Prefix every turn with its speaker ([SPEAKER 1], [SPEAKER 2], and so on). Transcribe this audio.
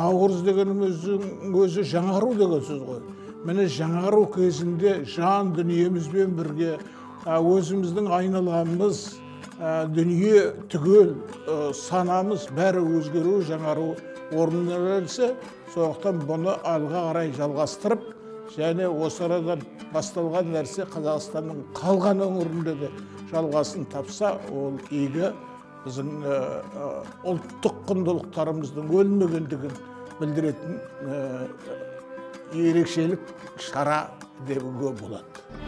[SPEAKER 1] Наурыз дегеніміздің өзі жаңару деген сөз ғой. Міне жаңару кезінде жан дүниемізбен бірге өзіміздің айналамыз, дүние түгел, санамыз бәрі өзгеру, жаңару орнына келсе, сондықтан бұны алға қарай жалғастырып, және осы арадан басталған нәрсе Қазақстанның қалған өңірінде де жалғасын тапса, ол игі біздің ұлттық құндылықтарымыздың өлмегендігін білдіретін ерекшелік шара деуге болады.